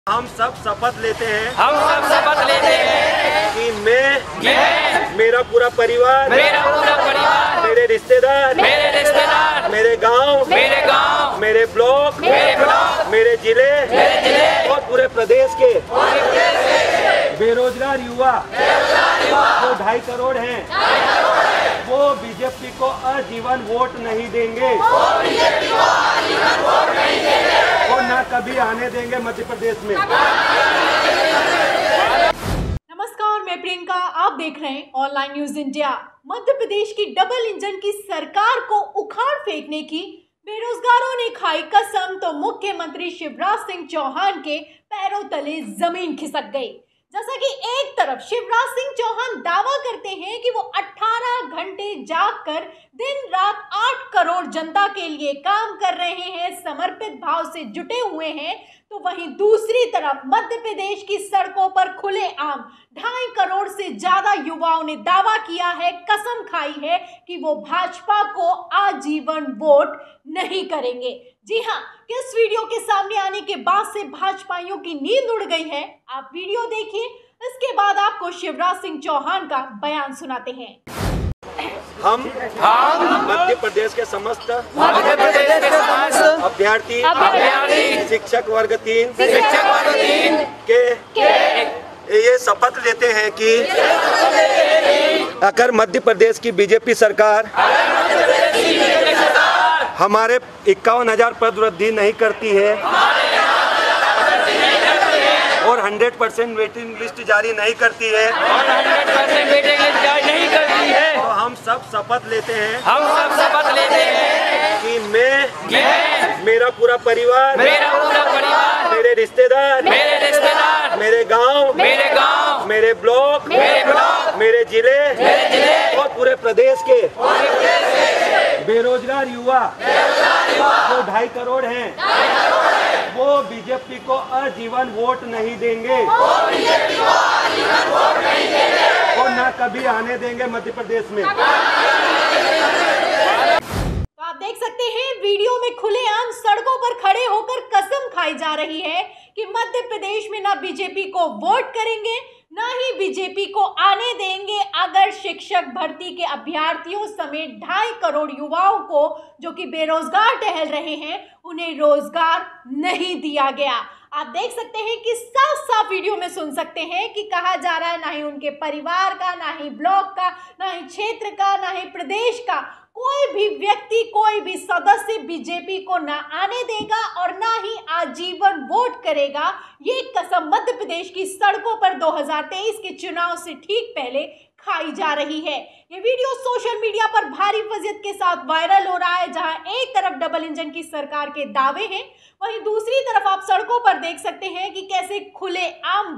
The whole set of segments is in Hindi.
हम सब शपथ लेते हैं कि मैं मेरा पूरा परिवार मेरे रिश्तेदार मेरे गांव मेरे ब्लॉक मेरे जिले और पूरे प्रदेश के बेरोजगार युवा जो 2.5 करोड़ हैं वो बीजेपी को आजीवन वोट नहीं देंगे और न कभी आने देंगे मध्य प्रदेश में। नमस्कार, मैं प्रियंका, आप देख रहे हैं online news India. Madhya Pradesh की डबल इंजन की सरकार को उखाड़ फेंकने की बेरोजगारों ने खाई कसम तो मुख्यमंत्री शिवराज सिंह चौहान के पैरों तले जमीन खिसक गई। जैसा कि एक तरफ शिवराज सिंह चौहान दावा करते हैं कि वो 18 घंटे जागकर दिन रात 8 करोड़ जनता के लिए काम कर रहे हैं, समर्पित भाव से जुटे हुए हैं, तो वहीं दूसरी तरफ मध्य प्रदेश की सड़कों पर खुलेआम 2.5 करोड़ से ज्यादा युवाओं ने दावा किया है, कसम खाई है कि वो भाजपा को आजीवन वोट नहीं करेंगे। जी हाँ, किस वीडियो के सामने आने के बाद से भाजपाइयों की नींद उड़ गई है, आप वीडियो देखिए। इसके बाद आपको शिवराज सिंह चौहान का बयान सुनाते हैं। हम मध्य प्रदेश के समस्त अभ्यर्थी शिक्षक वर्ग 3 के ये शपथ लेते हैं कि अगर मध्य प्रदेश की बीजेपी सरकार हमारे 51,000 पद वृद्धि नहीं करती है और 100% वेटिंग लिस्ट जारी नहीं करती है तो हम सब शपथ लेते हैं कि मैं मेरा पूरा परिवार मेरे रिश्तेदार मेरे गांव मेरे ब्लॉक मेरे जिले और पूरे प्रदेश के बेरोजगार युवा जो 2.5 करोड़ हैं वो बीजेपी को आजीवन वोट नहीं देंगे और न कभी आने देंगे मध्य प्रदेश में। तो आप देख सकते हैं वीडियो में खुलेआम सड़कों पर खड़े होकर कसम खाई जा रही है कि मध्य प्रदेश में ना बीजेपी को वोट करेंगे ना ही बीजेपी को आने देंगे अगर शिक्षक भर्ती के अभ्यर्थियों समेत 2.5 करोड़ युवाओं को जो कि बेरोजगार टहल रहे हैं उन्हें रोजगार नहीं दिया गया। आप देख सकते हैं कि साफ साफ वीडियो में सुन सकते हैं कि कहा जा रहा है ना ही उनके परिवार का, ना ही ब्लॉक का, ना ही क्षेत्र का, ना ही प्रदेश का कोई भी व्यक्ति, कोई भी सदस्य बीजेपी को ना आने देगा और ना ही आजीवन वोट करेगा। ये कसम मध्य प्रदेश की सड़कों पर 2023 के चुनाव से ठीक पहले खाई जा रही है। ये वीडियो सोशल मीडिया पर भारी फजीयत के साथ वायरल हो रहा है, जहां एक तरफ डबल इंजन की सरकार के दावे हैं, वहीं दूसरी तरफ आप सड़कों पर देख सकते हैं कि कैसे खुलेआम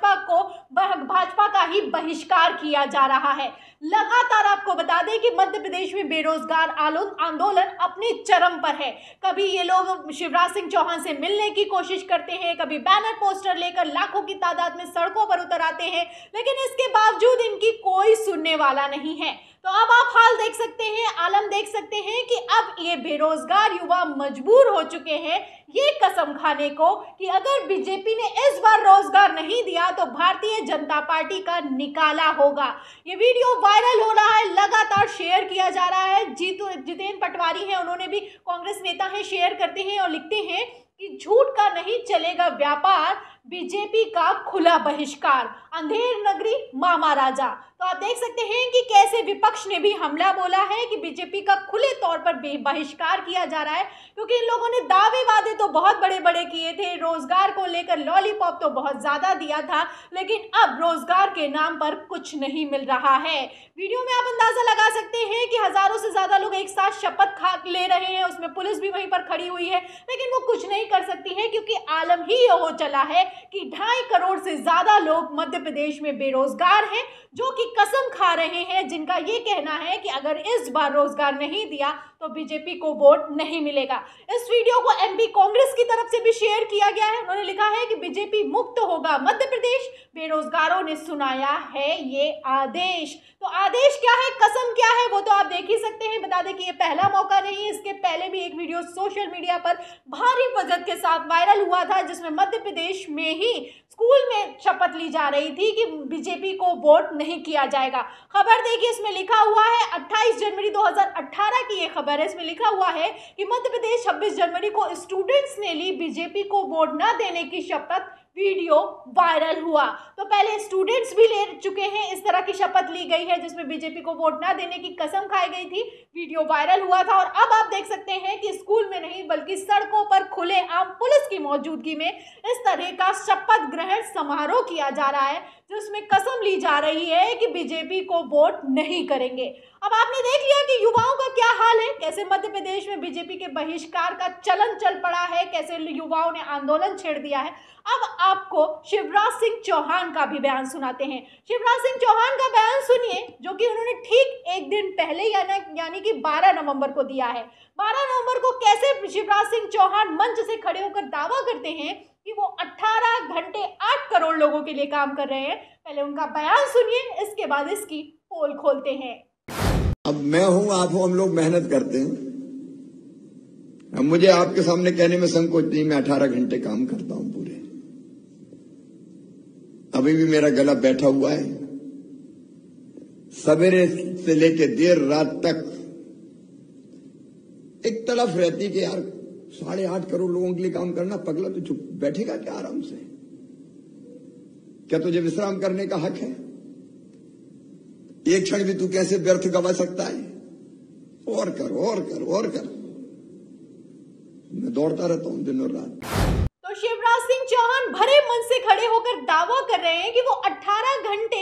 भाजपा का ही बहिष्कार किया जा रहा है। लगातार आपको बता दें कि मध्य प्रदेश में बेरोजगार आंदोलन अपने चरम पर है। कभी ये लोग शिवराज सिंह चौहान से मिलने की कोशिश करते हैं, कभी बैनर पोस्टर लेकर लाखों की तादाद में सड़कों पर उतर आते हैं, लेकिन इसके बावजूद इनकी कोई सुनने वाला नहीं है। तो अब आप हाल देख सकते हैं, आलम देख सकते हैं कि अब ये बेरोजगार युवा मजबूर हो चुके हैं ये कसम खाने को कि अगर बीजेपी ने इस बार रोजगार नहीं दिया तो भारतीय जनता पार्टी का निकाला होगा। ये वीडियो वायरल हो रहा है, लगातार शेयर किया जा रहा है। जितेंद्र पटवारी हैं, उन्होंने भी, कांग्रेस नेता हैं, शेयर करते हैं और लिखते हैं कि झूठ का नहीं चलेगा व्यापार, बीजेपी का खुला बहिष्कार, अंधेर नगरी मामा राजा। तो आप देख सकते हैं कि कैसे विपक्ष ने भी हमला बोला है कि बीजेपी का खुले तौर पर बहिष्कार किया जा रहा है, क्योंकि इन लोगों ने दावे वादे तो बहुत बड़े बड़े किए थे, रोजगार को लेकर लॉलीपॉप तो बहुत ज्यादा दिया था, लेकिन अब रोजगार के नाम पर कुछ नहीं मिल रहा है। वीडियो में आप अंदाजा लगा सकते हैं कि हजारों से ज्यादा लोग एक साथ शपथ खा ले रहे हैं, उसमें पुलिस भी वहीं पर खड़ी हुई है, लेकिन वो कुछ नहीं कर सकती है क्योंकि आलम ही ये हो चला है कि 2.5 करोड़ से ज्यादा लोग मध्य प्रदेश में बेरोजगार हैं, जो कि कसम खा रहे हैं, जिनका ये कहना है कि अगर इस बार रोजगार नहीं दिया तो बीजेपी को वोट नहीं मिलेगा। इस वीडियो को एमपी कांग्रेस की तरफ से भी शेयर किया गया है। उन्होंने लिखा है कि बीजेपी मुक्त होगा मध्य प्रदेश, बेरोजगारों ने सुनाया है ये आदेश। तो आदेश क्या है, कसम क्या है, वो तो आप देख ही सकते हैं। बता दें कि ये पहला मौका नहीं है, इसके पहले भी एक वीडियो सोशल मीडिया पर भारी बजट के साथ वायरल हुआ था, जिसमें मध्य प्रदेश में ही स्कूल में शपथ ली जा रही थी कि बीजेपी को वोट नहीं किया जाएगा। खबर देखिए, इसमें लिखा हुआ है 28 जनवरी 2018 की ये खबर है। इसमें लिखा हुआ है कि मध्य प्रदेश 26 जनवरी को स्टूडेंट्स ने ली बीजेपी को वोट न देने की शपथ, वीडियो वायरल हुआ। तो पहले स्टूडेंट्स भी ले चुके हैं, इस तरह की शपथ ली गई है जिसमें बीजेपी को वोट ना देने की कसम खाई गई थी, वीडियो वायरल हुआ था। और अब आप देख सकते हैं कि स्कूल में नहीं बल्कि सड़कों पर खुलेआम पुलिस की मौजूदगी में इस तरह का शपथ ग्रहण समारोह किया जा रहा है, जिसमें कसम ली जा रही है कि बीजेपी को वोट नहीं करेंगे। अब आपने देख लिया कि युवाओं का क्या हाल है, कैसे मध्य प्रदेश में बीजेपी के बहिष्कार का चलन चल पड़ा है, कैसे युवाओं ने आंदोलन छेड़ दिया है। अब आपको शिवराज सिंह चौहान का भी बयान सुनाते हैं। शिवराज सिंह चौहान का बयान सुनिए, जो कि उन्होंने ठीक एक दिन पहले यानी कि 12 नवंबर को दिया है। 12 नवंबर को कैसे शिवराज सिंह चौहान मंच से खड़े होकर दावा करते हैं कि वो 18 घंटे 8 करोड़ लोगों के लिए काम कर रहे हैं। पहले उनका बयान सुनिए, इसके बाद इसकी पोल खोलते हैं। अब मैं हूं, आप हो, हम लोग मेहनत करते हैं। अब मुझे आपके सामने कहने में संकोच नहीं, मैं 18 घंटे काम करता हूं पूरे। अभी भी मेरा गला बैठा हुआ है। सवेरे से लेके देर रात तक एक तड़फ रहती कि यार 8.5 करोड़ लोगों के लिए काम करना, पगला तो चुप बैठेगा क्या आराम से? क्या तुझे विश्राम करने का हक है? एक क्षण भी तू कैसे व्यर्थ गवा सकता है? और कर और कर और कर। मैं दौड़ता रहता हूं दिन और रात। तो शिवराज सिंह चौहान भरे मन से खड़े होकर दावा कर रहे हैं कि वो 18 घंटे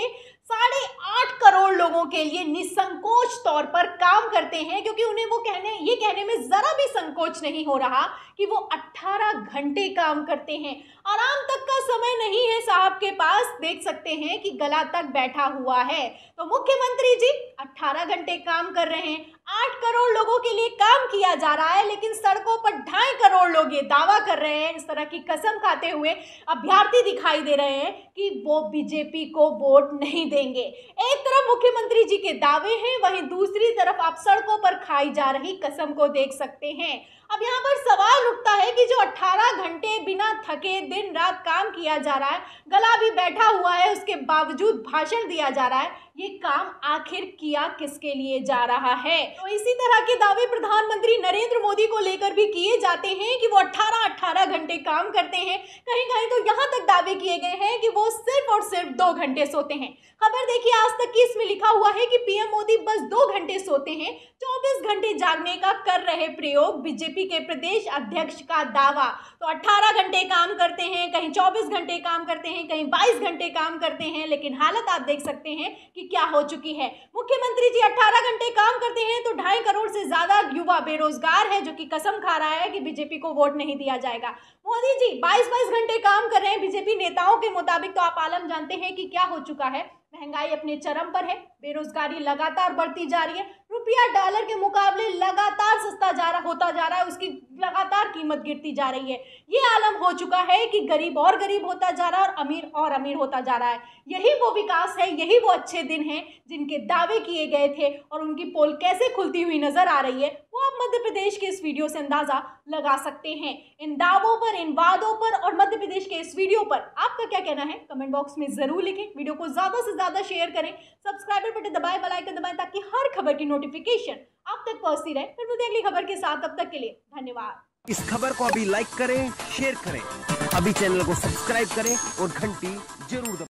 8.5 करोड़ लोगों के लिए निसंकोच तौर पर काम करते हैं, क्योंकि उन्हें वो ये कहने में जरा भी संकोच नहीं हो रहा कि वो 18 घंटे काम करते हैं। आराम तक का समय नहीं है साहब के पास, देख सकते हैं कि गला तक बैठा हुआ है। तो मुख्यमंत्री जी 18 घंटे काम कर रहे हैं, 8 करोड़ लोगों के लिए काम किया जा रहा है, लेकिन सड़कों पर 2.5 करोड़ लोग ये दावा कर रहे हैं, इस तरह की कसम खाते हुए अभ्यर्थी दिखाई दे रहे हैं कि वो बीजेपी को वोट नहीं देंगे। एक तरफ मुख्यमंत्री जी के दावे हैं, वहीं दूसरी तरफ आप सड़कों पर खाई जा रही कसम को देख सकते हैं। अब यहाँ पर सवाल उठता है कि जो 18 घंटे बिना थके दिन रात काम किया जा रहा है, गला भी बैठा हुआ है, उसके बावजूद भाषण दिया जा रहा है, ये काम आखिर किया किसके लिए जा रहा है? तो इसी तरह के दावे प्रधानमंत्री नरेंद्र मोदी को लेकर भी किए जाते हैं कि वो 18 घंटे काम करते हैं। कहीं कहीं तो यहाँ तक दावे किए गए हैं कि वो सिर्फ और सिर्फ 2 घंटे सोते हैं। खबर देखिए आज तक की, इसमें लिखा हुआ है कि पीएम मोदी बस 2 घंटे सोते हैं, 24 घंटे जागने का कर रहे प्रयोग, बीजेपी के प्रदेश अध्यक्ष का दावा। तो 18 घंटे काम करते हैं, कहीं 24 घंटे काम करते हैं, कहीं 22 घंटे काम करते हैं, लेकिन हालत आप देख सकते हैं कि क्या हो चुकी है। मुख्यमंत्री जी 18 घंटे काम करते हैं तो 2.5 करोड़ से ज्यादा युवा बेरोजगार है, जो कि कसम खा रहा है कि बीजेपी को वोट नहीं दिया जाएगा। मोदी जी 22 घंटे काम कर रहे हैं बीजेपी नेताओं के मुताबिक। तो आप आलम जानते हैं कि क्या हो चुका है। महंगाई अपने चरम पर है, बेरोजगारी लगातार बढ़ती जा रही है, रुपया डॉलर के मुकाबले लगातार सस्ता होता जा रहा है, उसकी लगातार कीमत गिरती जा रही है। ये आलम हो चुका है कि गरीब और गरीब होता जा रहा है और अमीर होता जा रहा है। यही वो विकास है, यही वो अच्छे दिन हैं जिनके दावे किए गए थे, और उनकी पोल कैसे खुलती हुई नजर आ रही है वो आप मध्य प्रदेश के इस वीडियो से अंदाजा लगा सकते हैं। इन दावों पर, इन वादों पर और मध्य प्रदेश के इस वीडियो पर आपका क्या कहना है, कमेंट बॉक्स में जरूर लिखें। वीडियो को ज्यादा से ज्यादा शेयर करें, सब्सक्राइबर बटन दबाएं, बेल आइकन दबाएं, ताकि हर खबर की नोटिफिकेशन आप तक पहुंचती रहे। फिर मिलते हैं अगली खबर के साथ, तब तक के लिए धन्यवाद। इस खबर को अभी लाइक करें, शेयर करें, अभी चैनल को सब्सक्राइब करें और घंटी जरूर दबाएं।